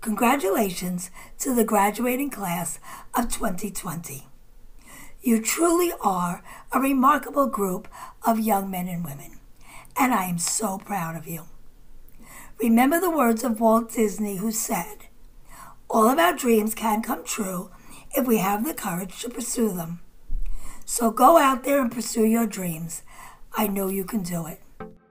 Congratulations to the graduating class of 2020. You truly are a remarkable group of young men and women, and I am so proud of you. Remember the words of Walt Disney, who said, "All of our dreams can come true if we have the courage to pursue them." So go out there and pursue your dreams. I know you can do it.